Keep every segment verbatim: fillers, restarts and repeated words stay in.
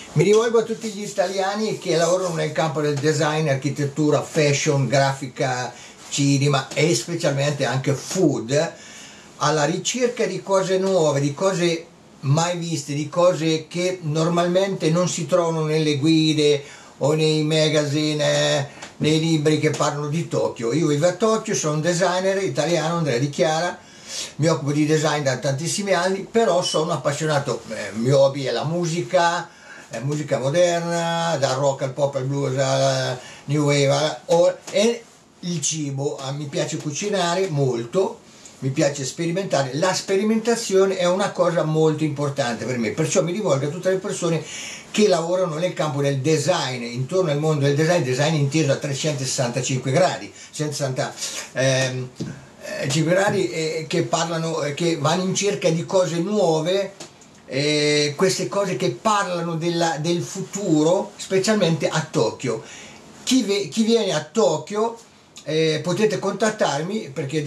Mi rivolgo a tutti gli italiani che lavorano nel campo del design, architettura, fashion, grafica, cinema e specialmente anche food, alla ricerca di cose nuove, di cose mai viste, di cose che normalmente non si trovano nelle guide o nei magazine, eh, nei libri che parlano di Tokyo. Io vivo a Tokyo, sono un designer italiano, Andrea Di Chiara, mi occupo di design da tantissimi anni, però sono appassionato, eh, il mio hobby è la musica, eh, musica moderna, dal rock al pop al blues al new wave, all, e il cibo. Ah, mi piace cucinare molto, mi piace sperimentare. La sperimentazione è una cosa molto importante per me, perciò mi rivolgo a tutte le persone che lavorano nel campo del design, intorno al mondo del design, design inteso a trecentosessantacinque gradi, centosessanta ehm, cinque gradi, eh, che parlano, eh, che vanno in cerca di cose nuove, eh, queste cose che parlano della, del futuro, specialmente a Tokyo. Chi, chi viene a Tokyo, eh, potete contattarmi, perché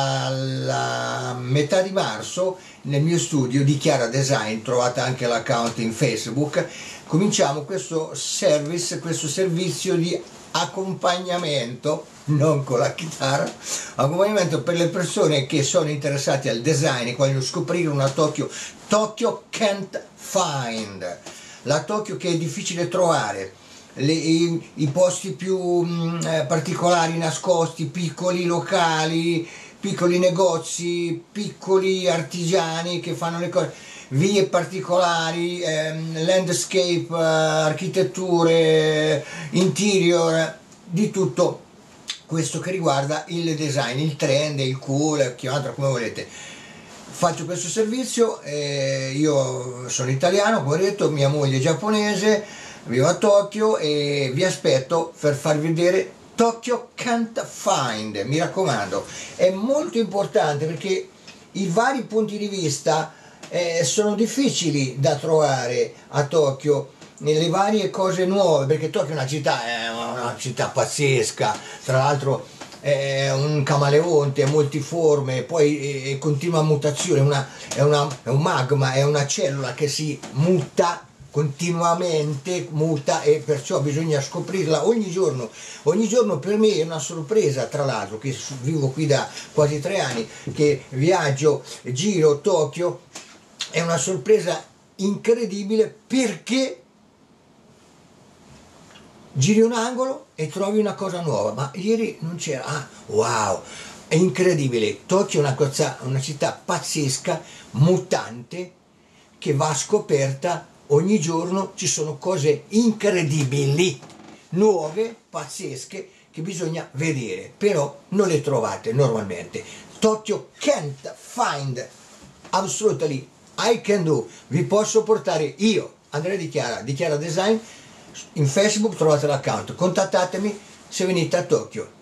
dalla metà di marzo nel mio studio Di Chiara Design, trovate anche l'account in Facebook, cominciamo questo service, questo servizio di accompagnamento, non con la chitarra, accompagnamento per le persone che sono interessate al design e vogliono scoprire una Tokyo, Tokyo can't find, la Tokyo che è difficile trovare, le, i, i posti più mh, eh, particolari, nascosti, piccoli locali, piccoli negozi, piccoli artigiani che fanno le cose, vie particolari, ehm, landscape, eh, architetture, interior, di tutto questo che riguarda il design, il trend, il cool, chiamatelo come volete. Faccio questo servizio, eh, io sono italiano, come ho detto, mia moglie è giapponese, vivo a Tokyo e vi aspetto per farvi vedere Tokyo can't find. Mi raccomando, è molto importante perché i vari punti di vista eh, sono difficili da trovare a Tokyo, nelle varie cose nuove, perché Tokyo è una città, è una città pazzesca, tra l'altro è un camaleonte, è multiforme, poi è continua mutazione, una, è, una, è un magma, è una cellula che si muta continuamente, muta, e perciò bisogna scoprirla ogni giorno. Ogni giorno per me è una sorpresa, tra l'altro, che vivo qui da quasi tre anni, che viaggio, giro Tokyo, è una sorpresa incredibile, perché giri un angolo e trovi una cosa nuova, ma ieri non c'era, ah, wow, è incredibile. Tokyo è una, cosa, una città pazzesca, mutante, che va scoperta ogni giorno. Ci sono cose incredibili, nuove, pazzesche, che bisogna vedere, però non le trovate normalmente. Tokyo can't find, absolutely, I can do. Vi posso portare io, Andrea Di Chiara, Di Chiara Design. In Facebook trovate l'account, contattatemi se venite a Tokyo.